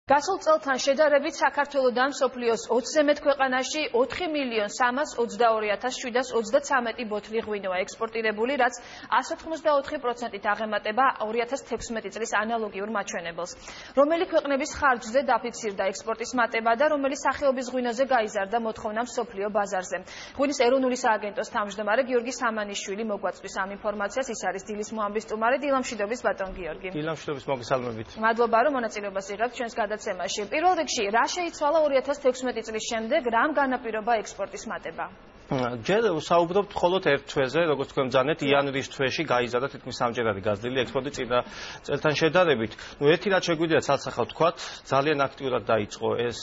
გასულ წელთან შედარებით საქართველოდან მსოფლიოს 20-ზე მეტ ქვეყანაში 4.32723 ბოთლი ღვინოა ექსპორტირებული, რაც 184%-ით აღემატება 2016 წლის ანალოგიურ მაჩვენებელს. რომელი ქვეყნების ხარჯზე დაფიქსირდა ექსპორტის მატება და რომელი სახეობის ღვინოზე გაიზარდა მოთხოვნა მსოფლიო ბაზარზე. ღვინის ეროვნული სააგენტოს თავმჯდომარე გიორგი სამანიშვილი მოგვაწვის ამ ინფორმაციას. ის არის დილის მოამბის სტუმარი. დილამშვიდობის ბატონ გიორგი. დილამშვიდობის მოგესალმებით. მადლობა რომ მონაწილეობას იღებთ ჩვენს გადაცემაში. პირველ რიგში, რა შეიცვალა 2016 წლის შემდეგ, რამ განაპირობა ექსპორტის მატება? ჯერ საუბრობთ მხოლოდ ერთ თვეზე, როგორც თქვენ ბრძანეთ, იანვრის თვეში გაიზარდა თითქმის სამჯერადი გაზრდილი ექსპორტი წინა წელთან შედარებით. ერთი რაც შეგვიძლია ცალსახავ ვთქვათ, ძალიან აქტიურად დაიწყო ეს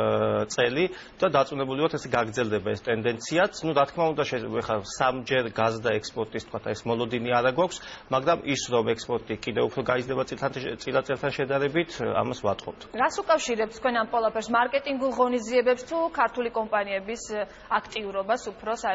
წელი და დარწმუნებული ვართ, ეს გაგრძელდება ეს ტენდენციაც. რა თქმა უნდა, ხა სამჯერ გაზრდა ექსპორტის თქვათ, ეს მოლოდინი არა გვაქვს, მაგრამ ის რომ ექსპორტი კიდევ უფრო გაიზრდება წინა წელთან შედარებით, ამას ვატყობთ. რას უკავშირებთ თქვენ ამ ყველაფერს, მარკეტინგულ ღონისძიებებს თუ ქართული კომპანიების აქტიურობას?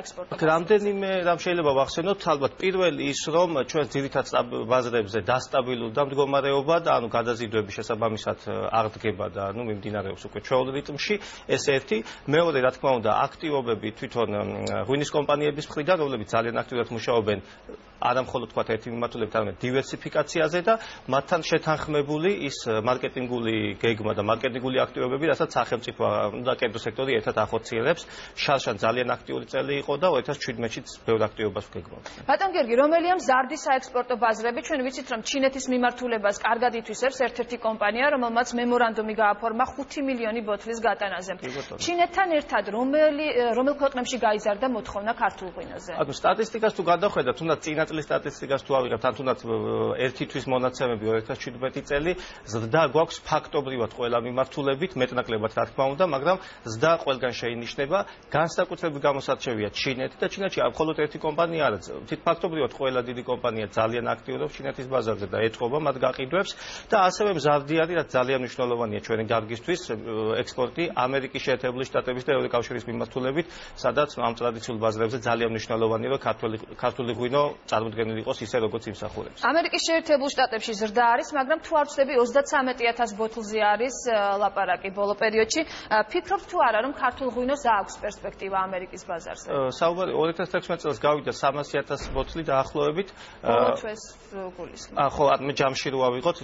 რამდენიმე რამ შეიძლება ვახსენოთ, ალბათ პირველი ის რომ ჩვენ ძირითად ბაზრებზე დასტაბილურდა მდგომარეობა და გადაზიდვები შესაბამისად არ დგება და მიმდინარეობს უკვე ჩვეულ რიტმში, ეს ერთი. მეორე, რა თქმა უნდა, აქტივობები თვითონ ღვინის კომპანიების მხრიდან, რომლებიც ძალიან აქტიურად მუშაობენ არა მხოლოდ თქვათ ერთი მიმართულებით, არამედ დივერსიფიკაციაზე და მათთან შეთანხმებული ის მარკეტინგული გეგმა და მარკეტინგული აქტივობები, რასაც სახელმწიფო და კერძო სექტორი ერთად ახორციელებს. შარშან ძალიან აქტიური წელი იყო და 2017-ში ბევრ აქტივობას ვგეგმავთ. ბატონ გიორგი, რომელია მზარდი საექსპორტო ბაზრები? ჩვენ ვიცით, რომ ჩინეთის მიმართულებას კარგად ითვისებს ერთ-ერთი კომპანია, რომელმაც მემორანდუმი გააფორმა 5 მილიონი ბოთლის გატანაზე. ჩინეთთან ერთად რომელ ქვეყნებში გაიზარდა მოთხოვნა ქართულ ღვინოზე? სტატისტიკას თუ გადავხედავთ, თუნდაც წინა წლის სტატისტიკას თუ ავიღებთ, ან თუნდაც ერთი თვის მონაცემები 2017 წელი, ზრდა გვაქვს ფაქტობრივად ყველა მიმართულებით, მეტნაკლებად რა თქმა უნდა, მაგრამ ზრდა ყველგან შეინიშნება. განსაკუთრებით გამოსარჩევია ჩინეთი და ჩინეთში მხოლოდ ერთი კომპანია არა, ფაქტობრივად ყველა დიდი კომპანია ძალიან აქტიურობს ჩინეთის ბაზარზე და ეთყობა მათ გაყიდვებს და ასევე მზარდი არის, რაც ძალიან მნიშვნელოვანია ჩვენი დარგისთვის, ექსპორტი ამერიკის შეერთებული შტატების და ევროკავშირის მიმართულებით, სადაც ამ ტრადიციულ ბაზრებზე ძალიან მნიშვნელოვანია, რომ ქართული ღვინო წარმოდგენილი იყოს ისე, როგორც იმსახურებს. ამერიკის შეერთებულ შტატებში ზრდა არის, მაგრამ თუ არ ვწდები 33,000 ბოთლზე არის ლაპარაკი ბოლო პერიოდში. ფიქრობთ თუ არა, რომ ქართულ ღვინოს აქვს პერსპექტივა ამერიკის ბაზარზე? საუბარი 2016 წელს გავიდა 300,000 ბოთლი დაახლოებით. ბოლო თვეს გულისხმობ. ხო, მე ჯამში რო ავიღოთ,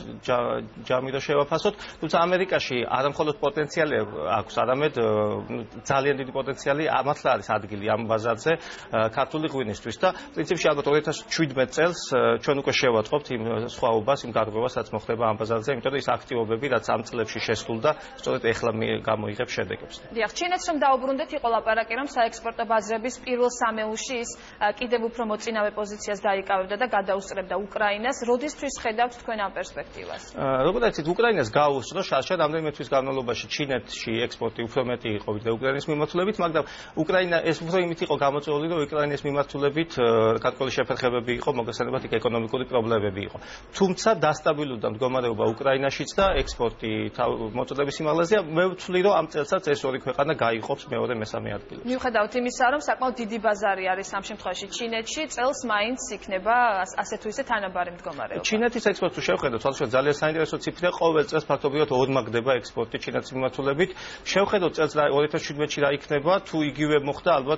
ჯამი რო შევაფასოთ, თუმცა ამერიკაში არა მხოლოდ პოტენციალი აქვს, არამედ ძალიან დიდი პოტენციალი ამათლა არის ადგილი ამ ბაზარზე ქართული ღვინისთვის და პრინციპში ალბათ 2017 წელს ჩვენ უკვე შევატყობთ იმ სხვაობას, იმ გარღვევას, რაც მოხდება ამ ბაზარზე, იმიტომ რომ ის აქტივობები, რაც ამ წლებში შესრულდა, სწორედ ეხლა გამოიღებს შედეგებს. დიახ, ჩინეთს რომ დაუბრუნდეთ, იყო ლაპარაკი, რომ საექსპორტო ბაზრების პირველ სამეულში ის კიდევ უფრო მოწინავე პოზიციას დაიკავებდა და გადაუსწრებდა უკრაინას. როდისთვის ხედავთ თქვენ ამ პერსპექტივას? როგორც იცით, უკრაინას გაუსწრო შარშან რამდენიმე თვის განმავლობაში ჩინეთში ექსპორტი უფრო მეტი იყო ვიდრე უკრაინის მიმართულებით, მაგრამ უკრაინა ეს უფრო იმით იყო გამოწვეული, რომ უკრაინის მიმართულებით გარკვეული შეფერხებები იყო, მოგესალმებით იქ ეკონომიკური პრობლემები იყო. თუმცა დასტაბილურდა მდგომარეობა უკრაინაშიც და ექსპორტი მოწოდების სიმაღლეზეა. მე ვთვლი, რომ ამ წელსაც ეს ორი ქვეყანა გაიყოფს მეორე მესამე ადგილს. მიუხედავად იმისა, რომ საკმაოდ დიდი ბაზარი არის ამ შემთხვევაში ჩინეთში, წელს მაინც იქნება ასე თუ ისე თანაბარი მდგომარეობა. ჩინეთის ექსპორტს თუ შევხედოთ, თვალსაჩინო ძალიან საინტერესო ციფრია, ყოველ წელს ფაქტობრივად ორმაგდება ექსპორტი ჩინეთის მიმართულებით. შევხედოთ წელს 2017-ში რა იქნება, თუ იგივე მოხდა, ალბათ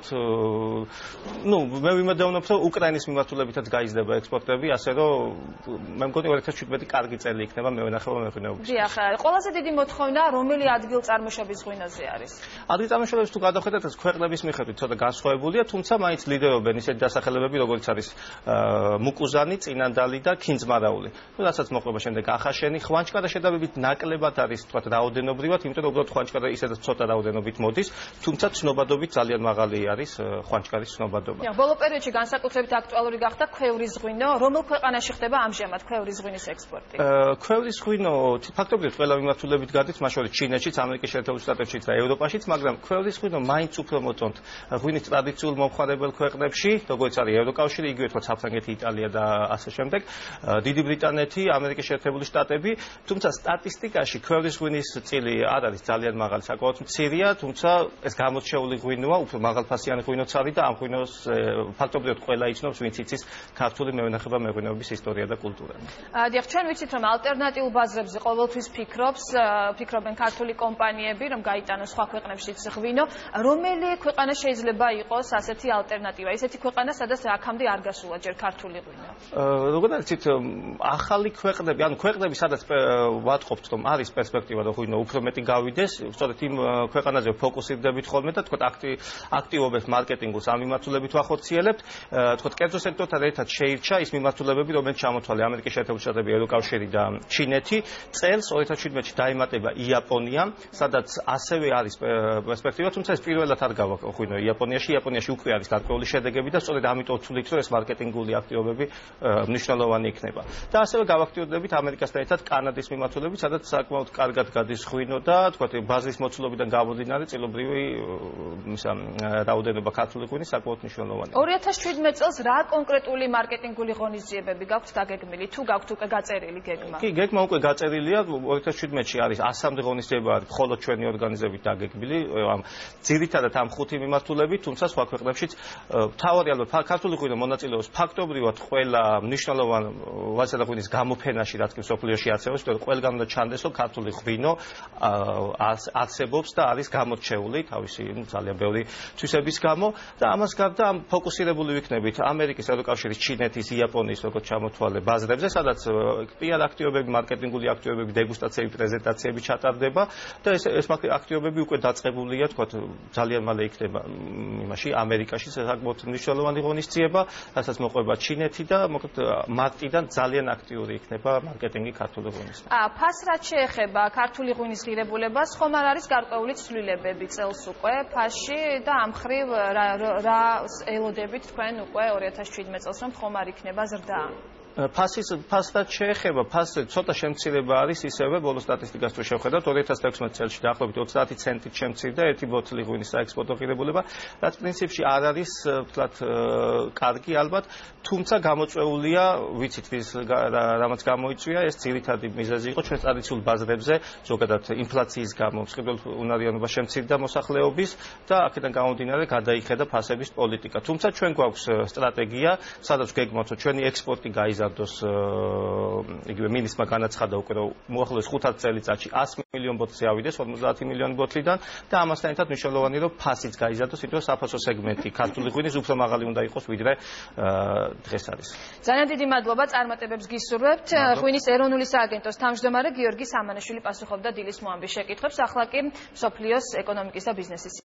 მე ვიმედოვნებ, რომ უკრაინის მიმართულებითაც გაიზრდება ექსპორტები, ასე რომ მე მგონი 2017 კარგი წელი იქნება მევენახეობა მეღვინეობის. დიახ, ყველაზე დიდი მოთხოვნა რომელი ადგილწარმოშობის ღვინოზე არის? ადგილწარმოშობებს თუ გადავხედოთ, ეს ქვეყნების მიხედვით ცოტა განსხვავებულია, თუმცა მაინც ლიდერობენ ისეთი დასახელებები, როგორც არის მუკუზანი, წინანდალი და ქინძმარაული. რასაც მოყვება შემდეგ ახაშენი, ხვანჩკარა შედარებით ნაკლებად არის, თქვათ, რაოდენობრივად, იმიტომ რომ უბრალოდ ხვანჩკარა ისედაც ცოტა რაოდენობით მოდის, თუმცა ცნობადობით ძალიან მაღალი არის ხვანჩკარის ცნობადობა. ბოლო პერიოდში განსაკუთრებით აქტუალური გახდა ქვევრის ღვინო. რომელ ქვეყანაში ხდება ამჟამად ქვევრის ღვინის ექსპორტი? ქვევრის ღვინო ფაქტობრივად ყველა მიმართულებით გადის, მათ შორის ჩინეთშიც, ამერიკის შეერთებულ შტატებშიც და ევროპაშიც, მაგრამ ქვევრის ღვინო მაინც უფრო მოწონთ ვახსენებთ ღვინის ტრადიციულ მომხმარებელ ქვეყნებში, როგორც არის ევროკავშირი, იგივე თქო საფრანგეთი, იტალია და ასე შემდეგ, დიდი ბრიტანეთი, ამერიკის შეერთებული შტატები, თუმცა სტატისტიკაში ქვეყნის ღვინის წილი არ არის ძალიან მაღალი, საკმაოდ მცირეა, თუმცა ეს გამორჩეული ღვინოა, უფრო მაღალფასიანი ღვინოც არის და ამ ღვინოს ფაქტობრივად ყველა იცნობს, ვინც იცის ქართული მევენახება მეღვინეობის ისტორია და კულტურა. დიახ, ჩვენ ვიცით, რომ ალტერნატიულ ბაზრებზე ყოველთვის ფიქრობენ ქართული კომპანიები, რომ გაიტანოს სხვა ქვეყნებშიც ღვინო. რომელი ქვეყანა შეიძლება იყოს ასეთი ალტერნატივა? ისეთი ქვეყანა, სადაც აქამდე არ გასულა ჯერ ქართული ღვინო. როგორ არიცით, ახალი ქვეყნები, ანუ ქვეყნები, სადაც ვატყობთ, რომ არის პერსპექტივა, რომ ღვინო უფრო მეტი გავიდეს, სწორედ იმ ქვეყანაზე ფოკუსირდებით ხოლმე და თქო აქტივობებს მარკეტინგულს ამ მიმართულებით ვახორციელებთ. თქო კერძო სექტორთან ერთად შეირჩა ის მიმართულებები, რომელიც ჩამოთვალე ამერიკის შეერთებული შტატები, ევროკავშირი და ჩინეთი. წელს 2017-ში დაემატება იაპონია, სადაც ასევე არის პერსპექტივა, თუმცა ეს პირველად არ გავა ღვინო იაპონიაში. იაპონიაში უკვე არის გარკვეული შედეგები და სწორედ ამიტომ ვთვლით, რომ ეს მარკეტინგული აქტივობები მნიშვნელოვანი იქნება. და ასევე გავაქტიურდებით ამერიკასთან ერთად კანადის მიმართულებით, სადაც საკმაოდ კარგად გადის ღვინო და თქვა ბაზრის მოცულობიდან გამომდინარე წილობრივი რაოდენობა ქართული ღვინის საკმაოდ მნიშვნელოვანია. 2017 წელს რა კონკრეტული მარკეტინგული ღონისძიებები გაქვთ დაგეგმილი? თუ გაქვთ უკვე გაწერილი გეგმა? კი, გეგმა უკვე გაწერილია. 2017-ში არის 100-მდე ღონისძიება არის მხოლოდ ჩვენი ორგანიზებით დაგეგმილი, ძირითადად ამ 5 მიმართულებით, თუმცა სხვა ქვეყნებშიც მთავარი ალბათ ქართული ღვინო მონაწილეობს ფაქტობრივად ყველა მნიშვნელოვან ვაჭრთა ღვინის გამოფენაში, რაც კი მსოფლიოში არსებობს, იმიტომ რომ ყველგან უნდა ჩანდეს, რომ ქართული ღვინო არსებობს და არის გამორჩეული თავისი ძალიან ბევრი თვისების გამო და ამას გარდა ამ ფოკუსირებული ვიქნებით ამერიკის ევროკავშირის, ჩინეთის, იაპონიის როგორც ჩამოთვალე ბაზრებზე, სადაც PR აქტივობები, მარკეტინგული აქტივობები, დეგუსტაციები, პრეზენტაციები ჩატარდება და ეს აქტივობები უკვე დაწყებულია, თქვათ ძალიან მალე იქნება იმაში ამერიკაში საკმაოდ მნიშვნელოვანი ღონისძიება, რასაც მოყვება ჩინეთი და მოკლედ მარტიდან ძალიან აქტიური იქნება მარკეტინგი ქართული ღვინის. ფას რაც შეეხება ქართული ღვინის ღირებულებას, ხომ არ არის გარკვეული ცვლილებები წელს უკვე ფასში და ამ მხრივ რა ელოდებით თქვენ უკვე 2017 წელს რომ ხომ არ იქნება ზრდა? ფასთან შეეხება, ფასზე ცოტა შემცირება არის ისევე, ბოლო სტატისტიკას თუ შევხედავთ, 2016 წელში დაახლოებით 30 ცენტით შემცირდა ერთი ბოთლი ღვინის საექსპორტო ღირებულება, რაც პრინციპში არ არის ვთქვათ კარგი ალბათ, თუმცა გამოწვეულია, ვიცით რამაც გამოიწვია, ეს ძირითადი მიზეზი იყო ჩვენ ტრადიციულ ბაზრებზე, ზოგადად ინფლაციის გამო, მსხვილ უნარიანობა შემცირდა მოსახლეობის და აქედან გამომდინარე გადაიხედა ფასების პოლიტიკა. თუმცა ჩვენ გვაქვს სტრატეგია, სადაც გეგმავთ, რომ ჩვენი ექსპორტი გაიზარდოს, იგივე მინისმა განაცხადა უკვე, რომ მოახლოეს 5 წელიწადში 100 მილიონ ბოთლზე ავიდეს 50 მილიონი ბოთლიდან და ამასთან ერთად მნიშვნელოვანია, რომ ფასიც გაიზარდოს, იმიტომ რომ საფასო სეგმენტი ქართული ღვინის უფრო მაღალი უნდა იყოს, ვიდრე დღეს არის. ძალიან დიდი მადლობა, წარმატებებს გისურვებთ. ღვინის ეროვნული სააგენტოს თავმჯდომარე გიორგი სამანაშვილი პასუხობდა დილის მოამბის შეკითხვებს, ახლა კი მსოფლიოს ეკონომიკის და ბიზნესის